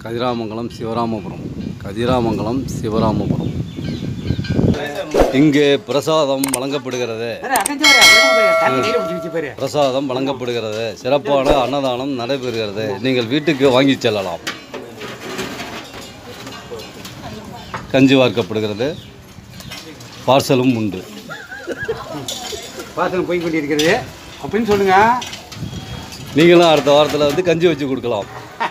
கதிராமங்கலம் சிவராமபுரம். கதிராமங்கலம் சிவராமபுரம். இங்கே பிரசாதம் வழங்கப்படுகிறது. பிரசாதம் வழங்கப்படுகிறது. சிறப்பான அன்னதானம் நடைபெறுகிறது. நீங்கள் வீட்டுக்கு வாங்கி செல்லலாம். கஞ்சி வார்க்கப்படுகிறது. பார்சலும் உண்டு. பார்சல் போய் கொண்டிருக்கிறது அப்படின்னு சொல்லுங்க. நீங்களும் அடுத்த வாரத்தில் வந்து கஞ்சி வச்சு கொடுக்கலாம்.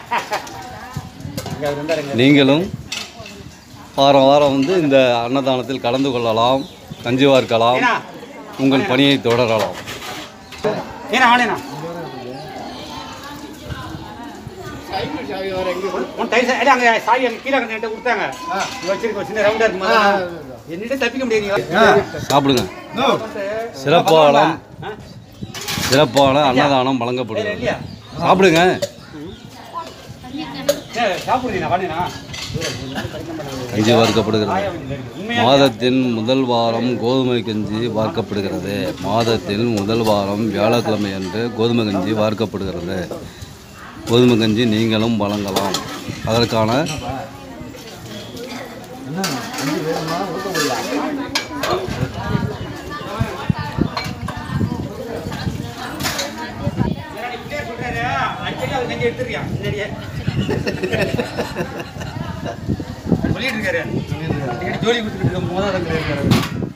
நீங்களும் வாரம் வாரம் வந்து இந்த அன்னதானத்தில் கலந்து கொள்ளலாம், கஞ்சி வார்க்கலாம், உங்கள் பணியை தொடரலாம். சாப்பிடுங்க. சிறப்பான அன்னதானம் வழங்கப்படுகிறது. சாப்பிடுங்க. கஞ்சி வார்க்கப்படுகிறது. மாதத்தின் முதல் வாரம் கோதுமை கஞ்சி வார்க்கப்படுகிறது. மாதத்தின் முதல் வாரம் வியாழக்கிழமை அன்று கோதுமை கஞ்சி வார்க்கப்படுகிறது. கோதுமை கஞ்சி நீங்களும் வழங்கலாம். அதற்கான சொல்லிட்டு இருக்காரு. ஜோலி கொடுத்துட்டு மோதாதங்க இருக்காரு.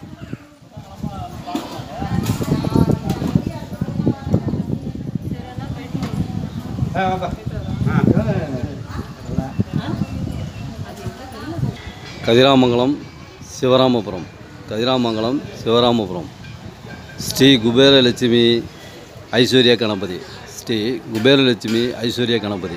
கதிராமங்கலம் சிவராமபுரம். கதிராமங்கலம் சிவராமபுரம். ஸ்ரீ குபேரலட்சுமி ஐஸ்வர்யா கணபதி. ஸ்ரீ குபேரலட்சுமி ஐஸ்வர்யா கணபதி.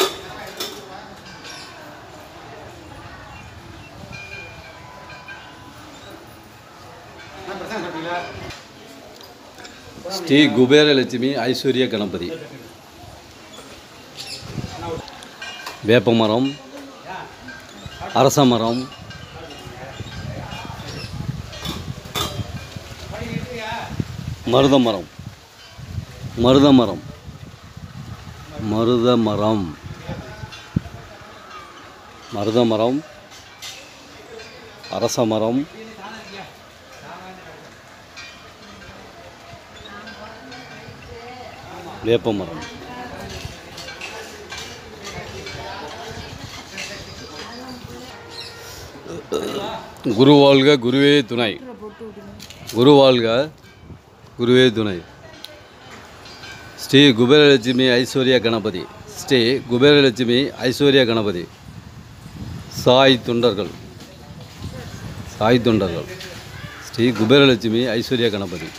ஸ்ரீ குபேரலட்சுமி ஐஸ்வர்யா கணபதி. வேப்பமரம், அரசமரம், மருதமரம், மருதமரம், மருதமரம், மருதமரம், அரசமரம், வேப்பமரம். குரு வாழ்க குருவே துணை. குரு வாழ்க குருவே துணை. ஸ்ரீ குபேரலட்சுமி ஐஸ்வர்யா கணபதி. ஸ்ரீ குபேரலட்சுமி ஐஸ்வர்யா கணபதி. சாய் தொண்டர்கள். சாய் தொண்டர்கள். ஸ்ரீ குபேரலட்சுமி ஐஸ்வர்யா கணபதி.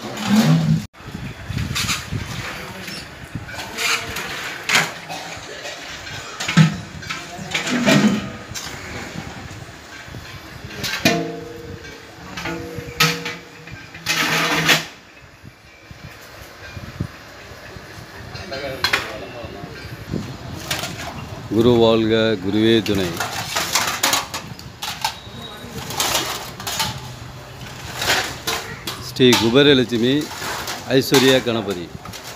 குரு வாழ்க குருவே துணை. ஸ்ரீ குபேரலட்சுமி ஐஸ்வர்யா கணபதி.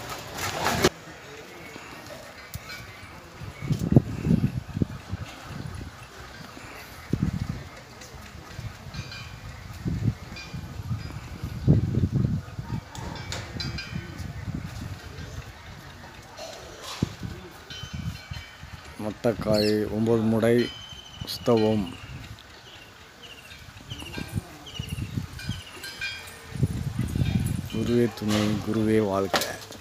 மட்டக்காய் 9 முடை ஸ்தவம். குருவே துணை குருவே வாழ்க.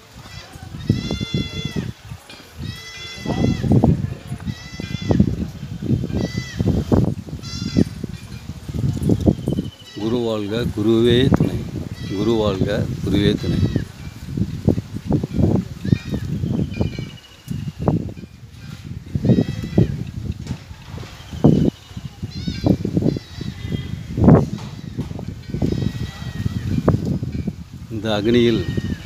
குரு வாழ்க குருவே துணை. குரு வாழ்க குருவே துணை. இந்த அக்னியில்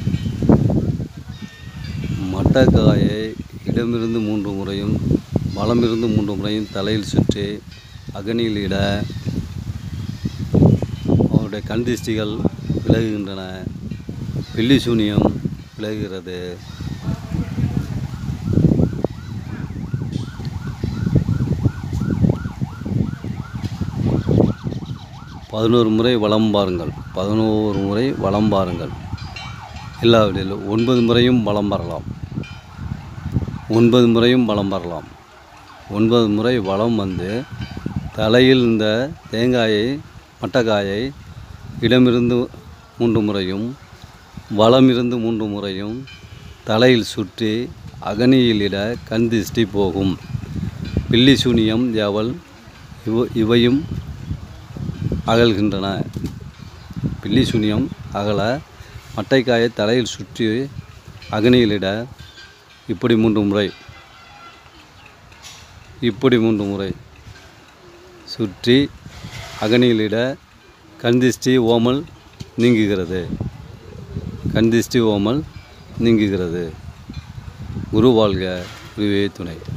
மட்டக்காயை இடமிருந்து 3 முறையும் வலமிருந்து 3 முறையும் தலையில் சுற்றி அக்னியில் இட அவருடைய கண் திருஷ்டிகள் விலகுகின்றன. பில்லி சூனியம் விலகுகிறது. 11 முறை வலம் பாருங்கள். 11 முறை வலம் பாருங்கள். இல்லாவிடில் 9 முறையும் வலம் வரலாம். 9 முறையும் வலம் வரலாம். 9 முறை வலம் வந்து தலையில் இந்த தேங்காயை மட்டைக்காயை இடமிருந்து 3 முறையும் வலமிருந்து 3 முறையும் தலையில் சுற்றி அகனியிலிட கண் திஷ்டி போகும். பில்லி சூனியம் ஏவல் இவையும் அகல்கின்றன. பில்லி சூனியம் அகல மட்டைக்காயை தலையில் சுற்றி அகனியிலிட இப்படி 3 முறை சுற்றி அகனியிலிட கண்திஷ்டி ஓமல் நீங்குகிறது. கண்திஷ்டி ஓமல் நீங்குகிறது. குரு வாழ்க, குருவே துணை.